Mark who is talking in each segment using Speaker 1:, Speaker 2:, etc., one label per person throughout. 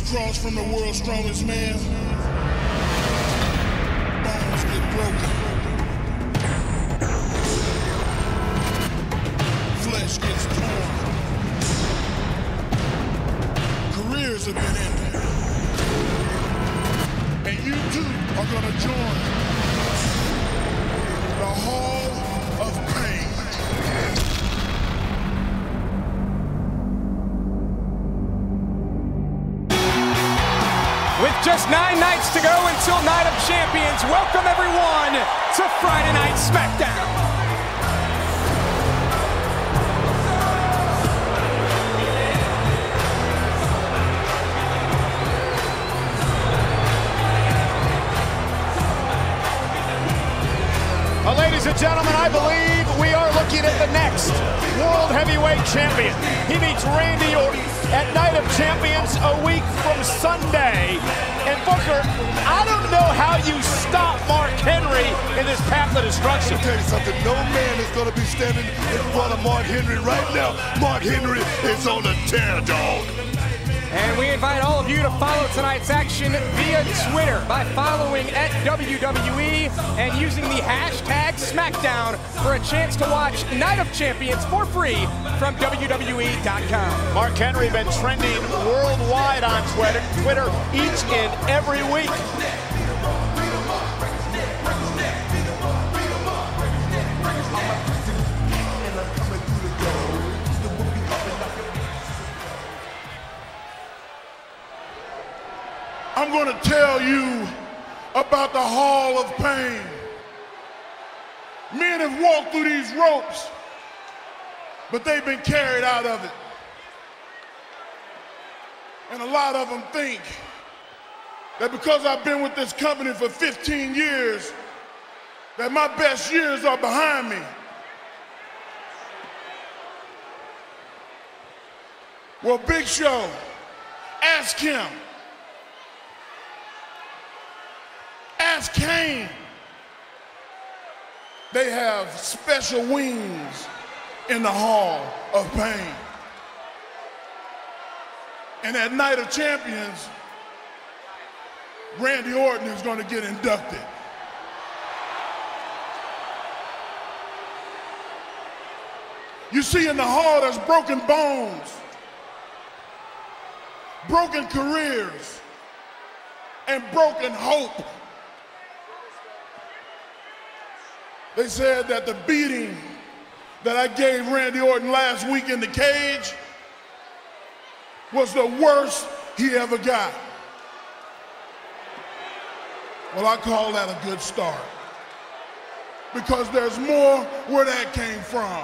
Speaker 1: across from the world's strongest man, bones get broken. Flesh gets torn. Careers have been ended. And you too are gonna join the Hall of Pain.
Speaker 2: With just 9 nights to go until Night of Champions, welcome everyone to Friday Night SmackDown.
Speaker 3: Well, ladies and gentlemen, I believe we are looking at the next World Heavyweight Champion. He meets Randy Orton at Night of Champions a week from Sunday. And Booker, I don't know how you stop Mark Henry in this path of destruction.
Speaker 1: I'll tell you something, no man is going to be standing in front of Mark Henry right now. Mark Henry is on a tear, dog.
Speaker 2: And we invite all of you to follow tonight's action via Twitter by following at WWE and using the hashtag SmackDown for a chance to watch Night of Champions for free from WWE.com.
Speaker 3: Mark Henry been trending worldwide on Twitter each and every week.
Speaker 1: I'm going to tell you about the Hall of Pain. Men have walked through these ropes, but they've been carried out of it. And a lot of them think that because I've been with this company for 15 years, that my best years are behind me. Well, Big Show, ask him. Ask Kane. They have special wings in the Hall of Pain. And at Night of Champions, Randy Orton is going to get inducted. You see, in the Hall, there's broken bones, broken careers, and broken hope. They said that the beating that I gave Randy Orton last week in the cage was the worst he ever got. Well, I call that a good start, because there's more where that came from.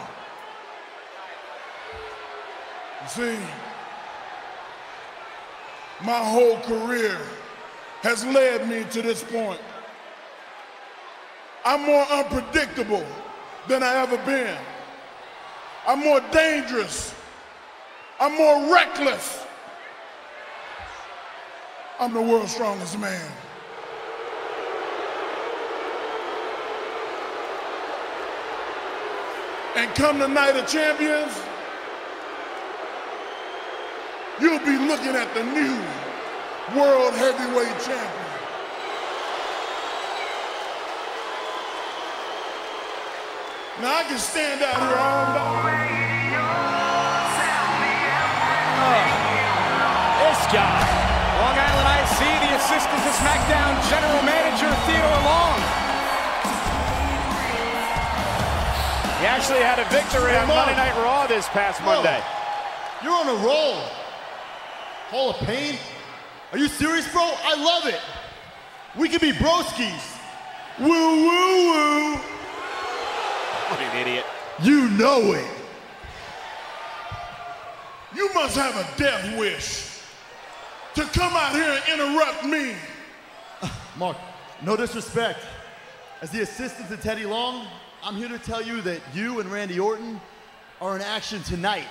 Speaker 1: You see, my whole career has led me to this point. I'm more unpredictable than I ever been. I'm more dangerous. I'm more reckless. I'm the world's strongest man. And come the Night of Champions, you'll be looking at the new World Heavyweight Champion. Now I can stand out here all night.
Speaker 3: This guy.
Speaker 2: Long Island IC, the assistant to SmackDown General Manager Theodore Long.
Speaker 3: He actually had a victory on Monday Night Raw this past Monday.
Speaker 4: You're on a roll. Hall of Pain? Are you serious, bro? I love it. We could be broskies.
Speaker 1: Woo, woo, woo.
Speaker 3: What an idiot.
Speaker 4: You know it.
Speaker 1: You must have a death wish to come out here and interrupt me.
Speaker 4: Mark, no disrespect. As the assistant to Teddy Long, I'm here to tell you that you and Randy Orton are in action tonight.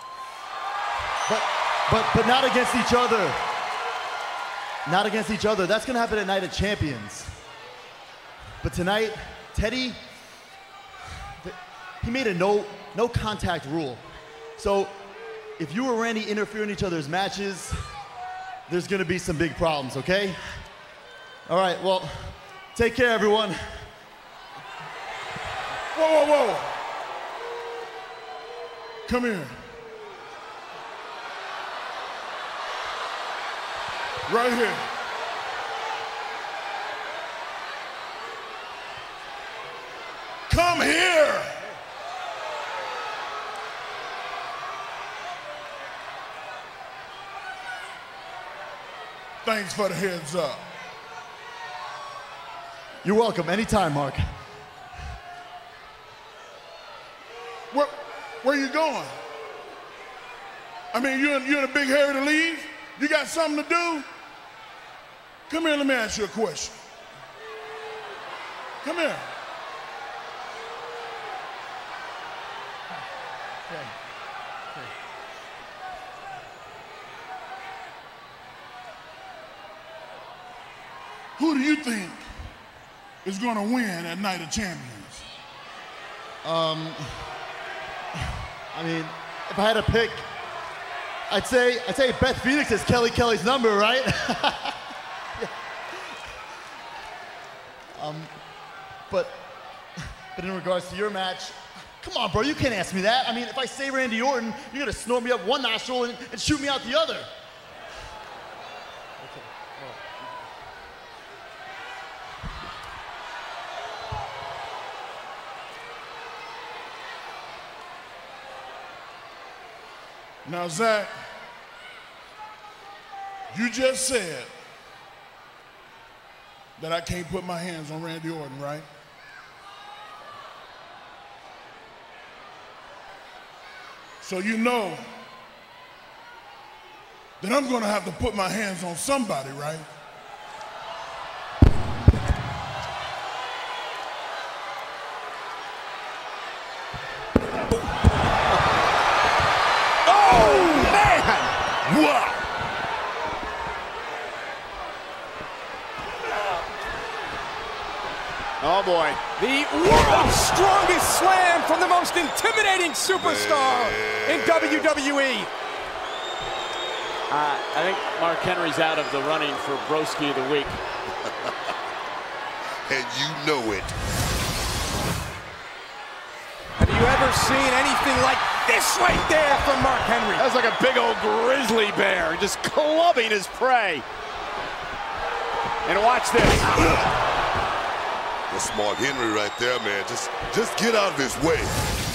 Speaker 4: But not against each other. Not against each other. That's gonna happen at Night of Champions. But tonight, Teddy, he made a no contact rule. So if you or Randy interfere in each other's matches, there's gonna be some big problems, okay? All right, well, take care, everyone.
Speaker 1: Whoa, whoa, whoa. Come here. Right here. Come here. Thanks for the heads up.
Speaker 4: You're welcome, anytime, Mark.
Speaker 1: Where you going? I mean, you in a big hurry to leave? You got something to do? Come here, let me ask you a question. Come here. Who do you think is going to win at Night of Champions?
Speaker 4: I mean, if I had to pick, I'd say Beth Phoenix has Kelly's number, right? But in regards to your match, come on, bro, you can't ask me that. I mean, if I say Randy Orton, you're gonna snort me up one nostril and shoot me out the other.
Speaker 1: Now, Zach, you just said that I can't put my hands on Randy Orton, right? So you know that I'm going to have to put my hands on somebody, right?
Speaker 3: Wow. Oh boy.
Speaker 2: The world's strongest slam from the most intimidating superstar in WWE.
Speaker 3: I think Mark Henry's out of the running for Broski of the Week.
Speaker 5: And you know it.
Speaker 2: Have you ever seen anything like this right there from Mark Henry?
Speaker 3: That's like a big old grizzly bear just clubbing his prey. And watch this.
Speaker 5: That's Mark Henry right there, man. Just get out of his way.